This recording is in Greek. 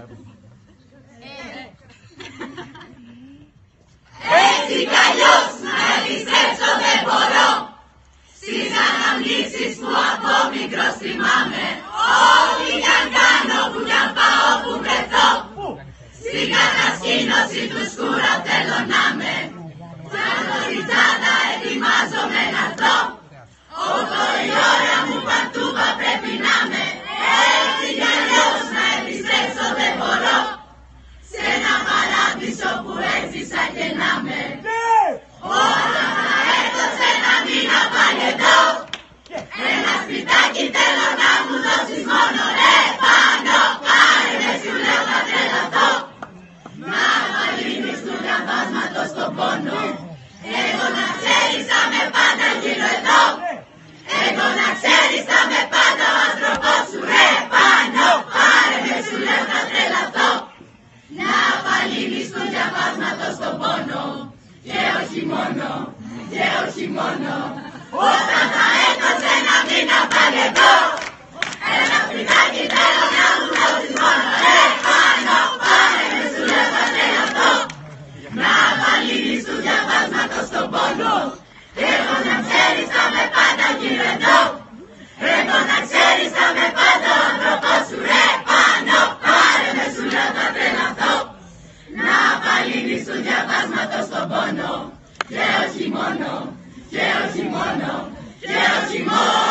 Έτσι κι αλλιώς να επιστρέψω δεν μπορώ. Στις αναμνήσεις που από μικρός θυμάμαι, ό,τι κι αν κάνω, που κι αν πάω, που βρεθώ, στην κατασκήνωση του σκούρα θέλω να με. Σαν κοριτσάδα ετοιμάζομαι να έρθω, ότο η ώρα μου παρτούβα πρέπει να με. Έτσι κι αλλιώς να επιστρέψω δεν μπορώ, σε ένα παράδεισο που έζησα και να με. Όταν θα έρθω σε ένα μήνα πάλι εδώ, ένα σπιτάκι θέλω να μου δώσεις μόνο. Ρε πάνω, πάρε με σου λέω θα τρελαθώ, να απαλύνεις του διαβάσματος τον πόνο. Εγώ να ξέρεις θα με πάντα γύρω εδώ, εγώ να ξέρεις θα με πάντα ο άνθρωπός σου. Ρε πάνω, πάρε με σου λέω θα τρελαθώ, να απαλύνεις του διαβάσματος τον πόνο. Και όχι μόνο, και όχι μόνο, όταν θα έρθω σε ένα μήνα πάλι εδώ, ένα σπιτάκι θέλω να μου δώσεις μόνο. Ρε πάνω, πάρε με σου λέω θα τρελαθώ, να απαλύνεις του διαβάσματος τον πόνο. Εγώ να ξέρεις θα με πάντα γύρω εδώ, εγώ να ξέρεις θα με πάντα ο άνθρωπός σου. Ρε πάνω, πάρε με σου λέω θα τρελαθώ, να απαλύνεις του διαβάσματος τον πόνο. Και όχι μόνο, και όχι μόνο, και όχι μόνο.